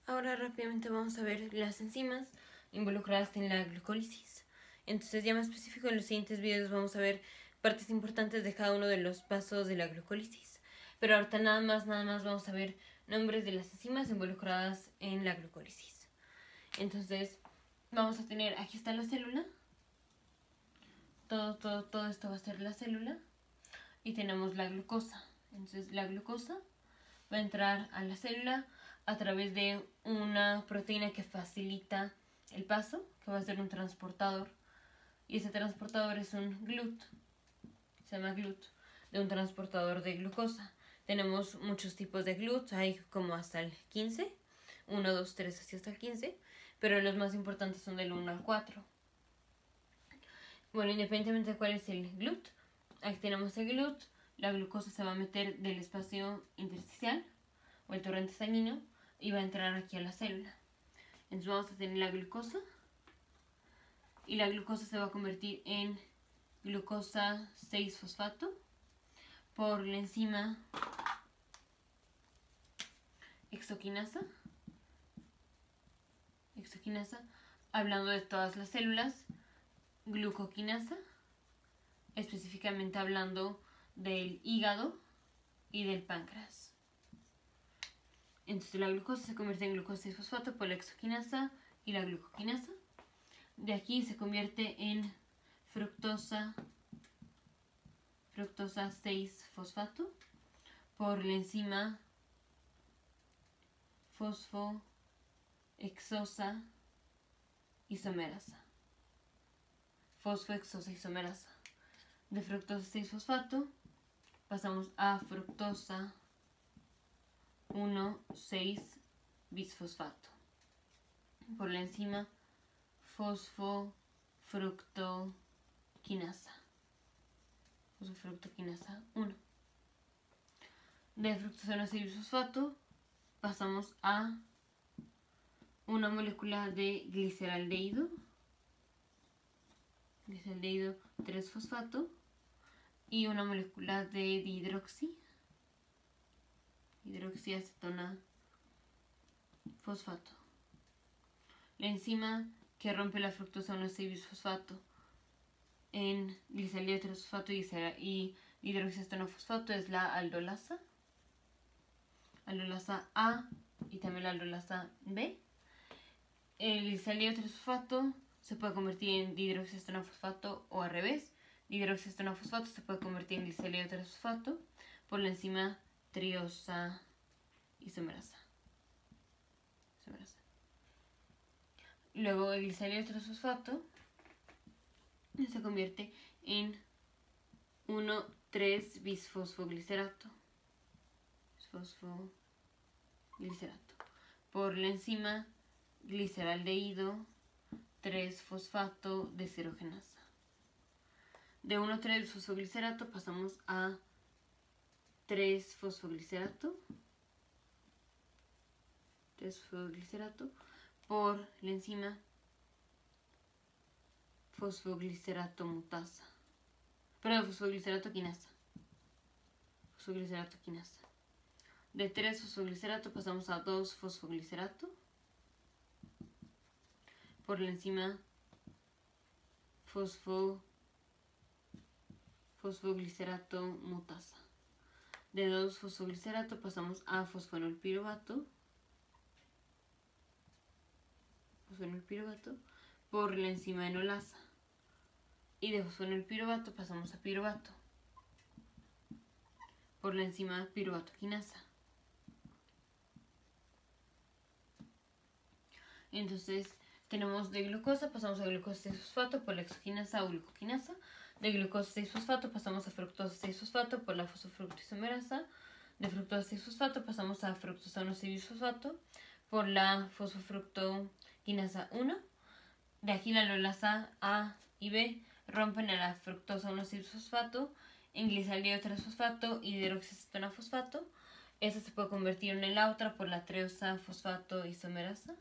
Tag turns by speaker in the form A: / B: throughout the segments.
A: ahora rápidamente vamos a ver las enzimas involucradas en la glucólisis. Entonces, ya más específico, en los siguientes videos vamos a ver partes importantes de cada uno de los pasos de la glucólisis. Pero ahorita nada más vamos a ver nombres de las enzimas involucradas en la glucólisis. Entonces, vamos a tener, aquí está la célula. Todo esto va a ser la célula. Y tenemos la glucosa. Entonces, la glucosa va a entrar a la célula a través de una proteína que facilita el paso, que va a ser un transportador. Y ese transportador es un GLUT, se llama GLUT, de un transportador de glucosa. Tenemos muchos tipos de GLUT, hay como hasta el 15, 1, 2, 3, así hasta el 15, pero los más importantes son del 1 al 4. Bueno, independientemente de cuál es el GLUT, aquí tenemos el GLUT, la glucosa se va a meter del espacio intersticial o el torrente sanguíneo y va a entrar aquí a la célula. Entonces vamos a tener la glucosa y la glucosa se va a convertir en glucosa 6-fosfato por la enzima hexoquinasa, hablando de todas las células, glucoquinasa, específicamente hablando del hígado y del páncreas. Entonces la glucosa se convierte en glucosa 6-fosfato por la hexoquinasa y la glucoquinasa. De aquí se convierte en fructosa 6-fosfato por la enzima fosfohexosa isomerasa. De fructosa 6-fosfato pasamos a fructosa 1,6-bisfosfato por la enzima fosfofructoquinasa 1. De fructosa 1,6-bisfosfato pasamos a una molécula de gliceraldehído 3-fosfato y una molécula de dihidroxiacetona fosfato. La enzima que rompe la fructosa 1,6-bisfosfato en gliceraldehído 3-fosfato y hidroxiacetona fosfato es la aldolasa A y también la aldolasa B. El gliceraldehído 3-fosfato se puede convertir en dihidroxiacetona fosfato o al revés. Dihidroxiacetona fosfato se puede convertir en gliceraldehído 3-fosfato por la enzima triosa isomerasa. Luego el gliceraldehído 3-fosfato se convierte en 1,3-bisfosfoglicerato por la enzima gliceraldehído 3-fosfato deshidrogenasa. De 1,3-bisfosfoglicerato pasamos a 3-fosfoglicerato por la enzima fosfoglicerato quinasa. De 3-fosfoglicerato pasamos a 2-fosfoglicerato por la enzima fosfoglicerato mutasa. De 2-fosfoglicerato pasamos a fosfonolpiruvato por la enzima enolasa. Y de fosfonolpiruvato pasamos a piruvato por la enzima piruvatoquinasa. Entonces tenemos de glucosa, pasamos a glucosa 6-fosfato por la hexoquinasa o glucoquinasa. De glucosa 6-fosfato pasamos a fructosa 6-fosfato por la fosfofructoisomerasa. De fructosa 6-fosfato pasamos a fructosa 1,6-bisfosfato por la fosfofructoquinasa 1. De aquí la aldolasa A y B rompen a la fructosa 1,6-bisfosfato en gliceraldehído 3-fosfato y hidroxiacetona fosfato. Esta se puede convertir en la otra por la treosa fosfato isomerasa.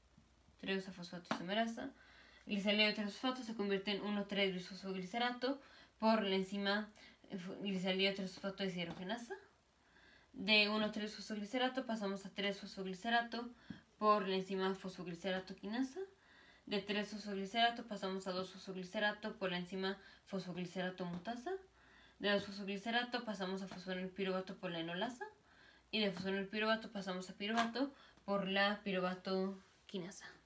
A: Gliceraldehído 3-fosfato se convierte en 1,3-bisfosfoglicerato por la enzima gliceraldehído 3-fosfato deshidrogenasa. De 1,3-fosfoglicerato pasamos a 3-fosfoglicerato por la enzima fosfoglicerato quinasa. De 3-fosfoglicerato pasamos a 2-fosfoglicerato por la enzima fosfoglicerato mutasa. De 2-fosfoglicerato pasamos a fosfonilpiruvato por la enolasa. Y de fosfonilpiruvato pasamos a piruvato por la piruvato quinasa.